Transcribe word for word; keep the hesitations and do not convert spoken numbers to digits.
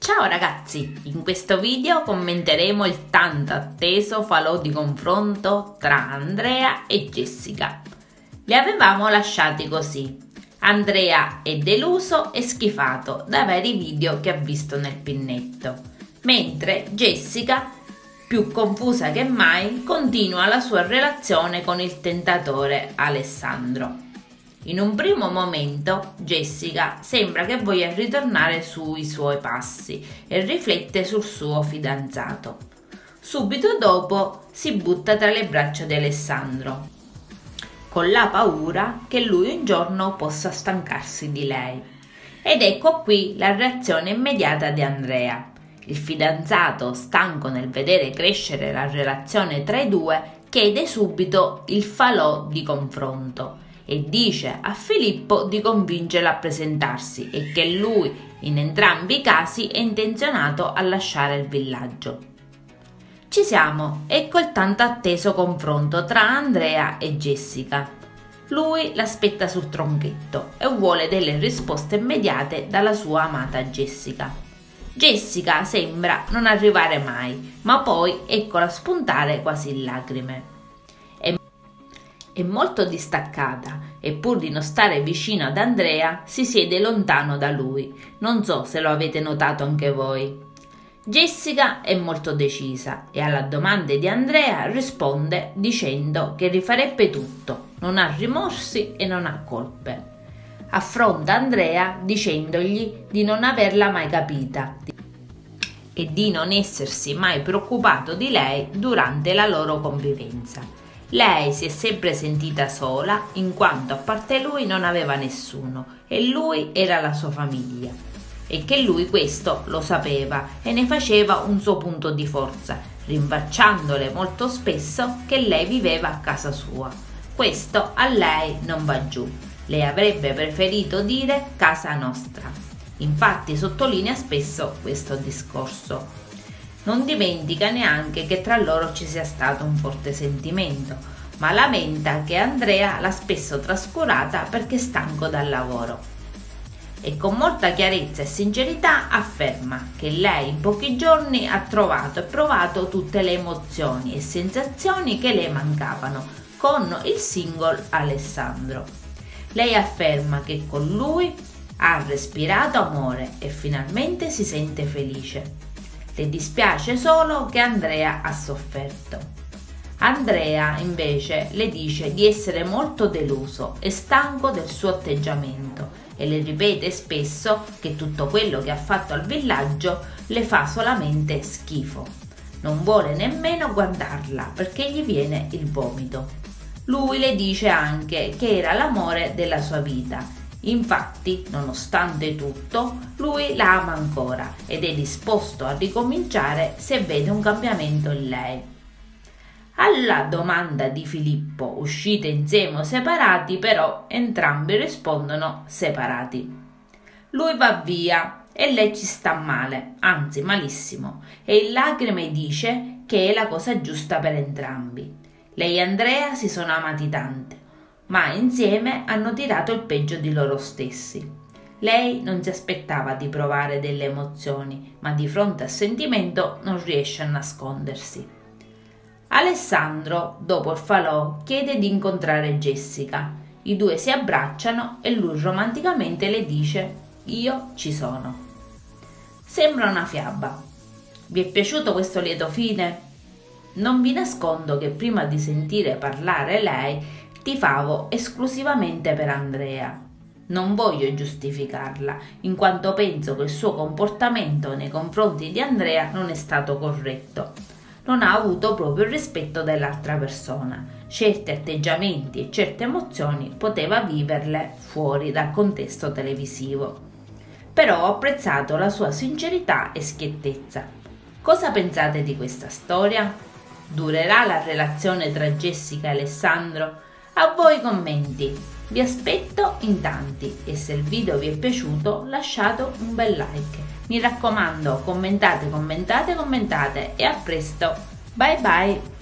Ciao ragazzi, in questo video commenteremo il tanto atteso falò di confronto tra Andrea e Jessica. Li avevamo lasciati così. Andrea è deluso e schifato dai vari video che ha visto nel pinnetto, mentre Jessica, più confusa che mai, continua la sua relazione con il tentatore Alessandro. In un primo momento Jessica sembra che voglia ritornare sui suoi passi e riflette sul suo fidanzato. Subito dopo si butta tra le braccia di Alessandro, con la paura che lui un giorno possa stancarsi di lei. Ed ecco qui la reazione immediata di Andrea. Il fidanzato, stanco nel vedere crescere la relazione tra i due, chiede subito il falò di confronto e dice a Filippo di convincerla a presentarsi e che lui in entrambi i casi è intenzionato a lasciare il villaggio. Ci siamo, ecco il tanto atteso confronto tra Andrea e Jessica. Lui l'aspetta sul tronchetto e vuole delle risposte immediate dalla sua amata Jessica. Jessica sembra non arrivare mai, ma poi eccola spuntare quasi in lacrime. È molto distaccata e pur di non stare vicino ad Andrea si siede lontano da lui. Non so se lo avete notato anche voi. Jessica è molto decisa e alla domanda di Andrea risponde dicendo che rifarebbe tutto, non ha rimorsi e non ha colpe. Affronta Andrea dicendogli di non averla mai capita e di non essersi mai preoccupato di lei durante la loro convivenza. Lei si è sempre sentita sola in quanto a parte lui non aveva nessuno e lui era la sua famiglia e che lui questo lo sapeva e ne faceva un suo punto di forza, rinfacciandole molto spesso che lei viveva a casa sua. Questo a lei non va giù, lei avrebbe preferito dire casa nostra. Infatti sottolinea spesso questo discorso. Non dimentica neanche che tra loro ci sia stato un forte sentimento, ma lamenta che Andrea l'ha spesso trascurata perché è stanco dal lavoro. E con molta chiarezza e sincerità afferma che lei in pochi giorni ha trovato e provato tutte le emozioni e sensazioni che le mancavano con il single Alessandro. Lei afferma che con lui ha respirato amore e finalmente si sente felice. Le dispiace solo che Andrea ha sofferto. Andrea invece le dice di essere molto deluso e stanco del suo atteggiamento e le ripete spesso che tutto quello che ha fatto al villaggio le fa solamente schifo. Non vuole nemmeno guardarla perché gli viene il vomito. Lui le dice anche che era l'amore della sua vita. Infatti, nonostante tutto, lui la ama ancora ed è disposto a ricominciare se vede un cambiamento in lei. Alla domanda di Filippo, uscite insieme o separati, però entrambi rispondono separati. Lui va via e lei ci sta male, anzi malissimo, e in lacrime dice che è la cosa giusta per entrambi. Lei e Andrea si sono amati tanto, ma insieme hanno tirato il peggio di loro stessi. Lei non si aspettava di provare delle emozioni, ma di fronte al sentimento non riesce a nascondersi. Alessandro, dopo il falò, chiede di incontrare Jessica. I due si abbracciano e lui romanticamente le dice «Io ci sono». Sembra una fiaba. Vi è piaciuto questo lieto fine? Non vi nascondo che prima di sentire parlare lei tifavo esclusivamente per Andrea. Non voglio giustificarla, in quanto penso che il suo comportamento nei confronti di Andrea non è stato corretto. Non ha avuto proprio il rispetto dell'altra persona. Certi atteggiamenti e certe emozioni poteva viverle fuori dal contesto televisivo. Però ho apprezzato la sua sincerità e schiettezza. Cosa pensate di questa storia? Durerà la relazione tra Jessica e Alessandro? A voi commenti, vi aspetto in tanti e se il video vi è piaciuto lasciate un bel like. Mi raccomando, commentate, commentate, commentate e a presto. Bye bye!